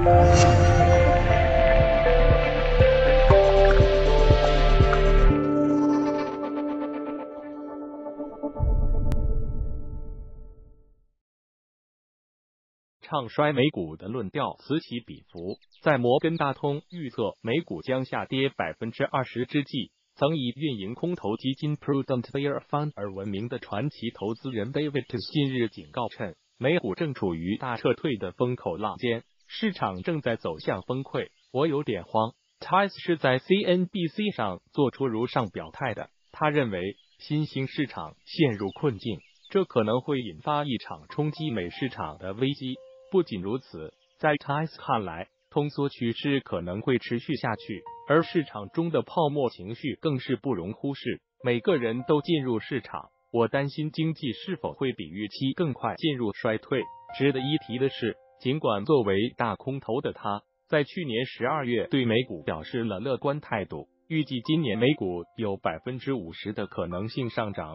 唱衰美股的论调此起彼伏，在摩根大通预测美股将下跌20%之际，曾以运营空头基金 Prudent Bear Fund 而闻名的传奇投资人 David 近日警告称，美股正处于大撤退的风口浪尖，市场正在走向崩溃，我有点慌。Tice 是在 CNBC 上做出如上表态的，他认为新兴市场陷入困境，这可能会引发一场冲击美市场的危机。不仅如此，在 Tice 看来，通缩趋势可能会持续下去，而市场中的泡沫情绪更是不容忽视。每个人都进入市场，我担心经济是否会比预期更快进入衰退。值得一提的是，尽管作为大空头的他，在去年12月对美股表示了乐观态度，预计今年美股有50%的可能性上涨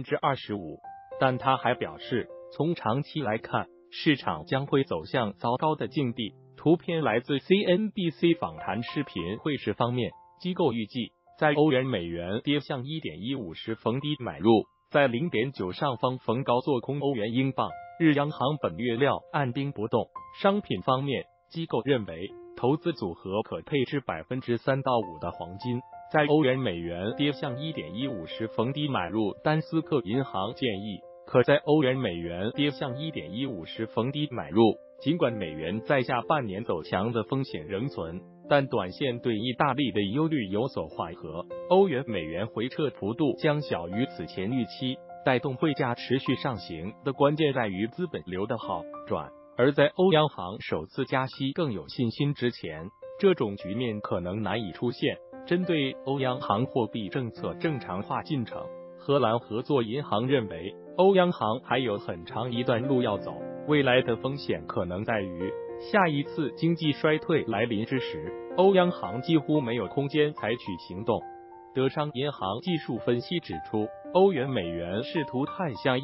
25%，但他还表示，从长期来看，市场将会走向糟糕的境地。图片来自 CNBC 访谈视频会时方面，机构预计在欧元美元跌向 1.15 时逢低买入，在 0.9 上方逢高做空欧元英镑。日央行本月料按兵不动。商品方面，机构认为投资组合可配置3%到5%的黄金，在欧元美元跌向 1.15 时逢低买入。丹斯克银行建议可在欧元美元跌向 1.15 时逢低买入。尽管美元在下半年走强的风险仍存，但短线对意大利的忧虑有所缓和，欧元美元回撤幅度将小于此前预期。带动汇价持续上行的关键在于资本流的好转，而在欧央行首次加息更有信心之前，这种局面可能难以出现。针对欧央行货币政策正常化进程，荷兰合作银行认为，欧央行还有很长一段路要走，未来的风险可能在于下一次经济衰退来临之时，欧央行几乎没有空间采取行动。德商银行技术分析指出，欧元美元试图探向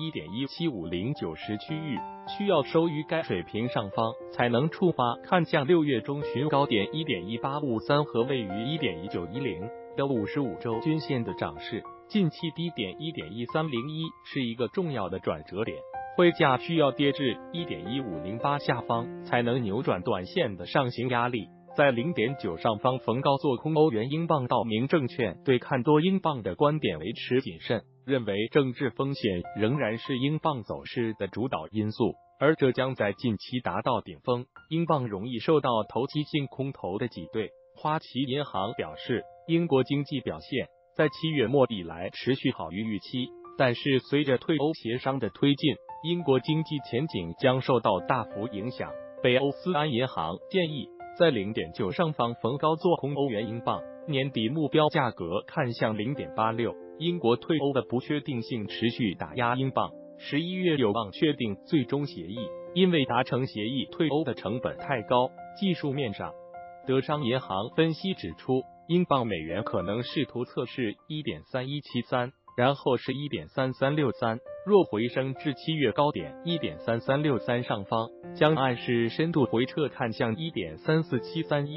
1.17509 时区域，需要收于该水平上方才能触发看向6月中旬高点 1.1853 和位于 1.1910 的55周均线的涨势。近期低点 1.1301 是一个重要的转折点，汇价需要跌至 1.1508 下方才能扭转短线的上行压力。在 0.9 上方逢高做空欧元英镑。道明证券对看多英镑的观点维持谨慎，认为政治风险仍然是英镑走势的主导因素，而这将在近期达到顶峰。英镑容易受到投机性空头的挤兑。花旗银行表示，英国经济表现在7月末以来持续好于预期，但是随着退欧协商的推进，英国经济前景将受到大幅影响。北欧斯安银行建议在 0.9 上方逢高做空欧元英镑，年底目标价格看向 0.86。英国退欧的不确定性持续打压英镑，11月有望确定最终协议，因为达成协议退欧的成本太高。技术面上，德商银行分析指出，英镑美元可能试图测试 1.3173， 然后是 1.3363， 若回升至7月高点 1.3363 上方，将暗示深度回撤看向 1.3473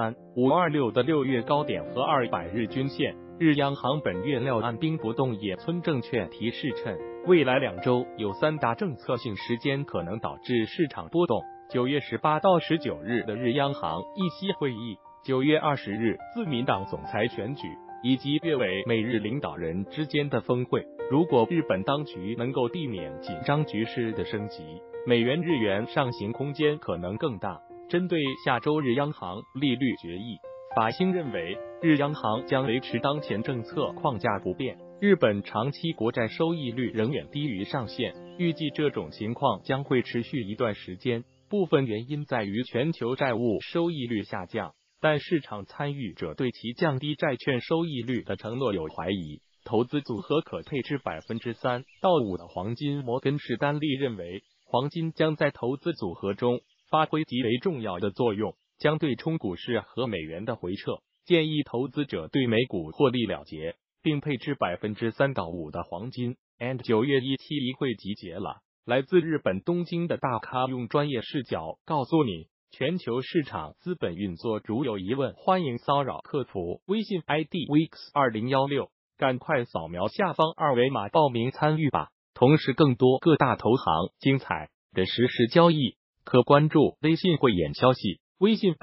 1.3526 的6月高点和200日均线。日央行本月料按兵不动。野村证券提示称，未来2周有3大政策性时间可能导致市场波动。9月18到19日的日央行议息会议，9月20日自民党总裁选举，以及月尾美日领导人之间的峰会。如果日本当局能够避免紧张局势的升级，美元日元上行空间可能更大。针对下周日央行利率决议，法兴认为日央行将维持当前政策框架不变。日本长期国债收益率仍远低于上限，预计这种情况将会持续一段时间。部分原因在于全球债务收益率下降，但市场参与者对其降低债券收益率的承诺有怀疑。投资组合可配置3%到5%的黄金。摩根士丹利认为，黄金将在投资组合中发挥极为重要的作用，将对冲股市和美元的回撤。建议投资者对美股获利了结，并配置3%到5%的黄金。9月17日会集结了。来自日本东京的大咖用专业视角告诉你全球市场资本运作，如有疑问，欢迎骚扰客服，微信 ID weeks2016，赶快扫描下方二维码报名参与吧。同时，更多各大投行精彩的实时交易，可关注微信慧眼消息，微信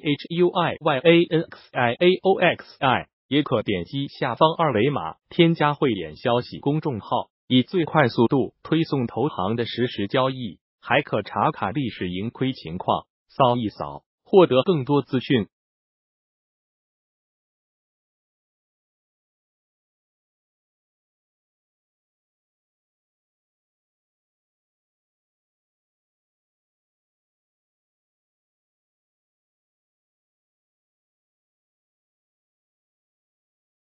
IDHUIYANXIAOXI， 也可点击下方二维码添加慧眼消息公众号，以最快速度推送投行的实时交易，还可查看历史盈亏情况，扫一扫，获得更多资讯。